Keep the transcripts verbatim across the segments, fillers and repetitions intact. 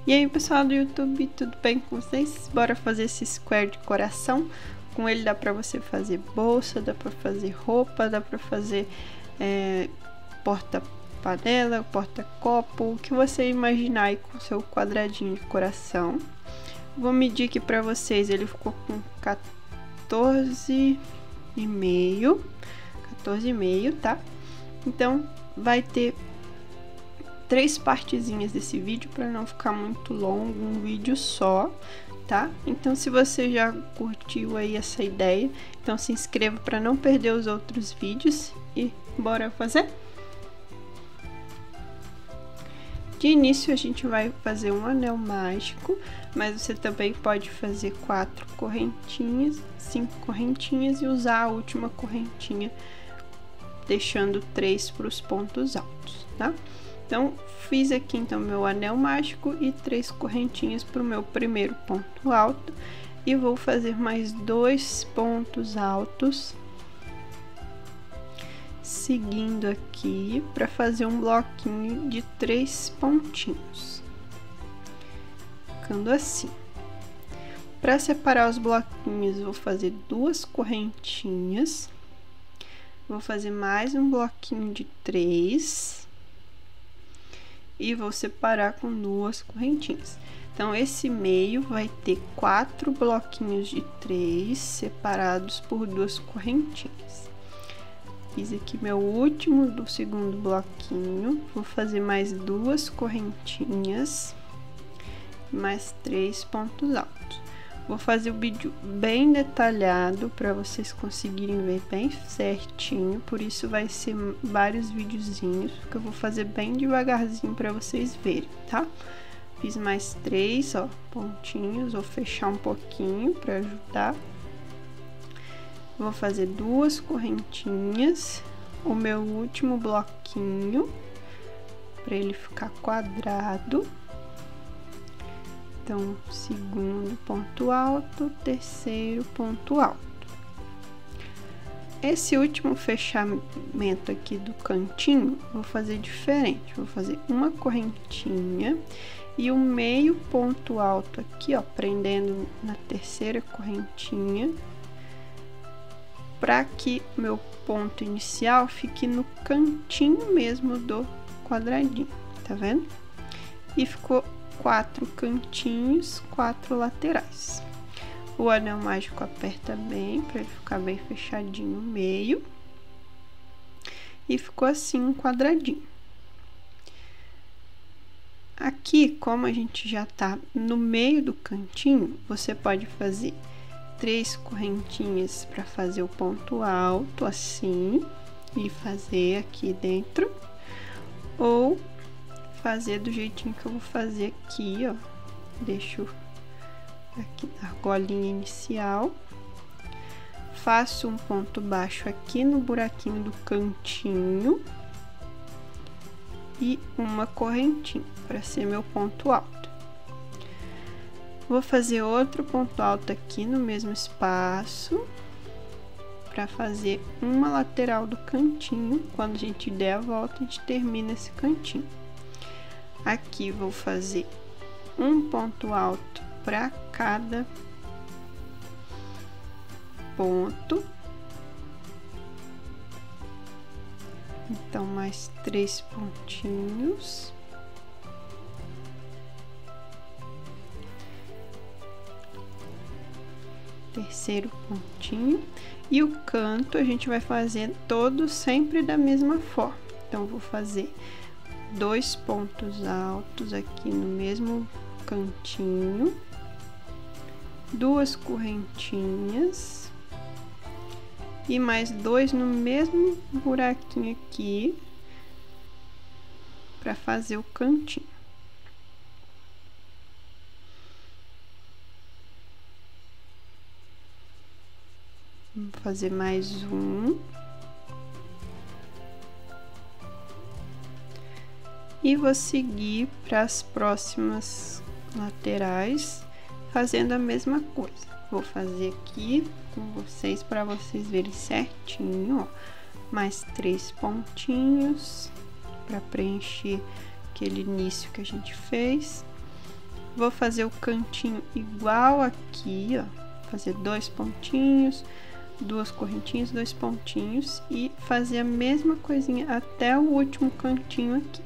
E aí, pessoal do YouTube, tudo bem com vocês? Bora fazer esse square de coração. Com ele dá pra você fazer bolsa, dá pra fazer roupa, dá pra fazer é, porta-panela, porta-copo, o que você imaginar aí com o seu quadradinho de coração. Vou medir aqui pra vocês, ele ficou com quatorze e meio, quatorze e meio, tá? Então, vai ter três partezinhas desse vídeo para não ficar muito longo, um vídeo só, tá? Então, se você já curtiu aí essa ideia, então se inscreva para não perder os outros vídeos e bora fazer? De início a gente vai fazer um anel mágico, mas você também pode fazer quatro correntinhas, cinco correntinhas e usar a última correntinha, deixando três para os pontos altos, tá? Então, fiz aqui então meu anel mágico e três correntinhas para o meu primeiro ponto alto. E vou fazer mais dois pontos altos, seguindo aqui para fazer um bloquinho de três pontinhos. Ficando assim. Para separar os bloquinhos, vou fazer duas correntinhas. Vou fazer mais um bloquinho de três. E vou separar com duas correntinhas. Então, esse meio vai ter quatro bloquinhos de três separados por duas correntinhas. Fiz aqui meu último do segundo bloquinho. Vou fazer mais duas correntinhas, mais três pontos altos. Vou fazer o vídeo bem detalhado para vocês conseguirem ver bem certinho, por isso vai ser vários videozinhos, que eu vou fazer bem devagarzinho para vocês verem, tá? Fiz mais três, ó, pontinhos, vou fechar um pouquinho para ajudar. Vou fazer duas correntinhas, o meu último bloquinho, para ele ficar quadrado. Então, segundo ponto alto, terceiro ponto alto. Esse último fechamento aqui do cantinho, vou fazer diferente. Vou fazer uma correntinha e o meio ponto alto aqui, ó, prendendo na terceira correntinha, para que o meu ponto inicial fique no cantinho mesmo do quadradinho, tá vendo? E ficou quatro cantinhos, quatro laterais. O anel mágico aperta bem para ele ficar bem fechadinho no meio. E ficou assim um quadradinho. Aqui, como a gente já tá no meio do cantinho, você pode fazer três correntinhas para fazer o ponto alto assim e fazer aqui dentro, ou fazer do jeitinho que eu vou fazer aqui, ó. Deixo aqui na argolinha inicial, faço um ponto baixo aqui no buraquinho do cantinho e uma correntinha para ser meu ponto alto. Vou fazer outro ponto alto aqui no mesmo espaço para fazer uma lateral do cantinho. Quando a gente der a volta, a gente termina esse cantinho. Aqui vou fazer um ponto alto para cada ponto. Então, mais três pontinhos. Terceiro pontinho. E o canto a gente vai fazer todo sempre da mesma forma. Então, vou fazer dois pontos altos aqui no mesmo cantinho, duas correntinhas e mais dois no mesmo buraquinho aqui para fazer o cantinho. Vou fazer mais um. E vou seguir para as próximas laterais, fazendo a mesma coisa. Vou fazer aqui com vocês, para vocês verem certinho, ó. Mais três pontinhos, para preencher aquele início que a gente fez. Vou fazer o cantinho igual aqui, ó, fazer dois pontinhos, duas correntinhas, dois pontinhos e fazer a mesma coisinha até o último cantinho aqui.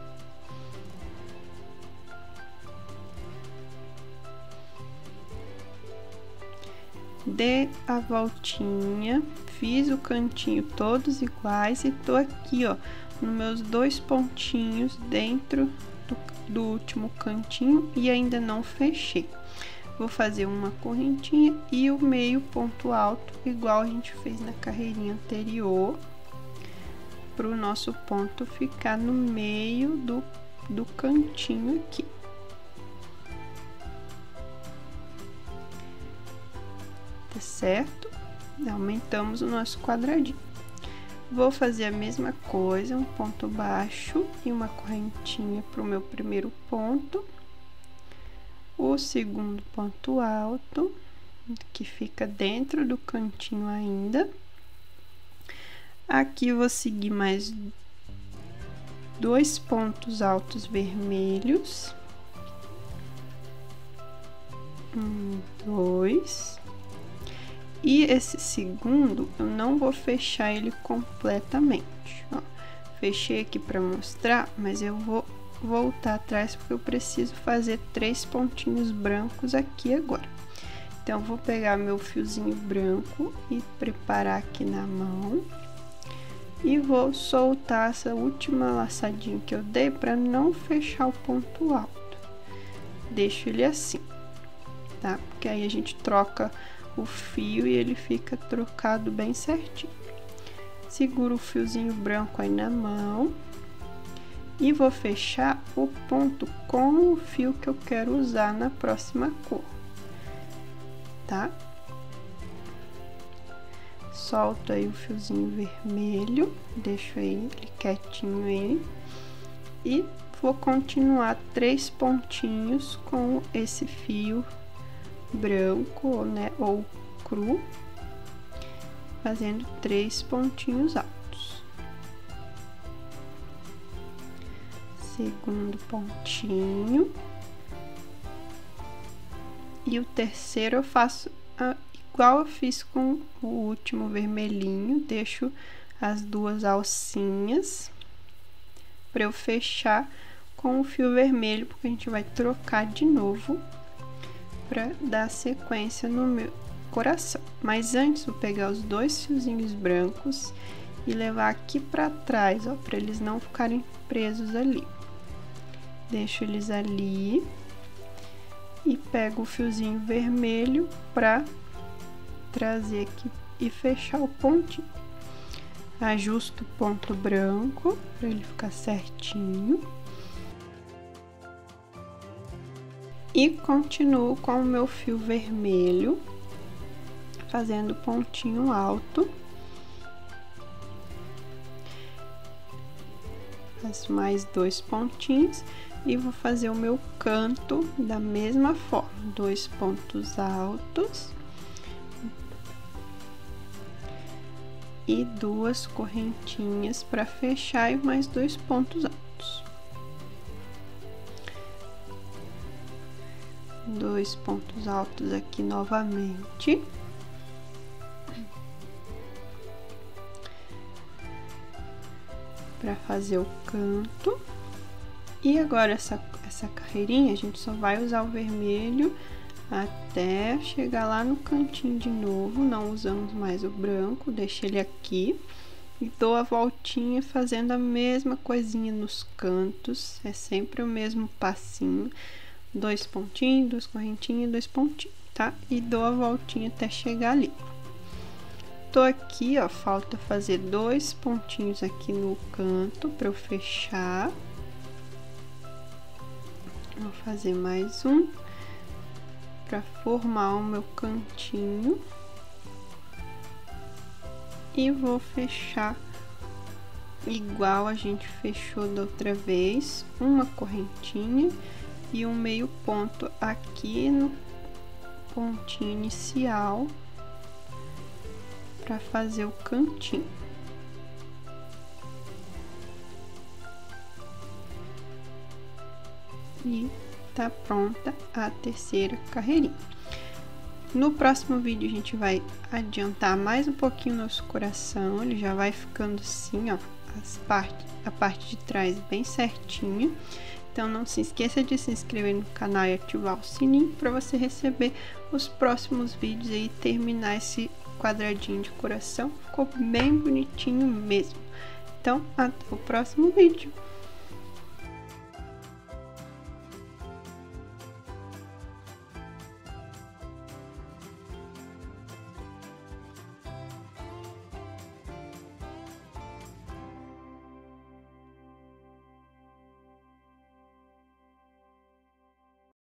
Dei a voltinha, fiz o cantinho todos iguais e tô aqui, ó, nos meus dois pontinhos dentro do, do último cantinho e ainda não fechei. Vou fazer uma correntinha e o meio ponto alto, igual a gente fez na carreirinha anterior, para o nosso ponto ficar no meio do, do cantinho aqui. Tá certo? Aumentamos o nosso quadradinho. Vou fazer a mesma coisa, um ponto baixo e uma correntinha para o meu primeiro ponto. O segundo ponto alto, que fica dentro do cantinho ainda. Aqui vou seguir mais dois pontos altos vermelhos. Um, dois. E esse segundo, eu não vou fechar ele completamente, ó. Fechei aqui para mostrar, mas eu vou voltar atrás porque eu preciso fazer três pontinhos brancos aqui agora. Então, eu vou pegar meu fiozinho branco e preparar aqui na mão. E vou soltar essa última laçadinha que eu dei para não fechar o ponto alto. Deixo ele assim, tá? Porque aí a gente troca o fio e ele fica trocado bem certinho. Seguro o fiozinho branco aí na mão. E vou fechar o ponto com o fio que eu quero usar na próxima cor, tá? Solto aí o fiozinho vermelho, deixo aí ele quietinho aí. E vou continuar três pontinhos com esse fio branco, né, ou cru, fazendo três pontinhos altos. Segundo pontinho. E o terceiro eu faço a, igual eu fiz com o último vermelhinho, deixo as duas alcinhas para eu fechar com o fio vermelho, porque a gente vai trocar de novo para dar sequência no meu coração. Mas antes vou pegar os dois fiozinhos brancos e levar aqui para trás, ó, para eles não ficarem presos ali. Deixo eles ali e pego o fiozinho vermelho para trazer aqui e fechar o pontinho. Ajusto o ponto branco para ele ficar certinho. E continuo com o meu fio vermelho, fazendo pontinho alto. Faço mais dois pontinhos. E vou fazer o meu canto da mesma forma, dois pontos altos e duas correntinhas para fechar e mais dois pontos altos. Dois pontos altos aqui novamente. Para fazer o canto. E agora, essa, essa carreirinha, a gente só vai usar o vermelho até chegar lá no cantinho de novo. Não usamos mais o branco, deixa ele aqui. E dou a voltinha fazendo a mesma coisinha nos cantos. É sempre o mesmo passinho. Dois pontinhos, duas correntinhas, dois pontinhos, tá? E dou a voltinha até chegar ali. Tô aqui, ó, falta fazer dois pontinhos aqui no canto para eu fechar. Vou fazer mais um para formar o meu cantinho e vou fechar igual a gente fechou da outra vez, uma correntinha e um meio ponto aqui no pontinho inicial para fazer o cantinho. E tá pronta a terceira carreirinha. No próximo vídeo a gente vai adiantar mais um pouquinho nosso coração, ele já vai ficando assim, ó, as partes, a parte de trás bem certinho. Então não se esqueça de se inscrever no canal e ativar o sininho para você receber os próximos vídeos e terminar esse quadradinho de coração. Ficou bem bonitinho mesmo. Então até o próximo vídeo.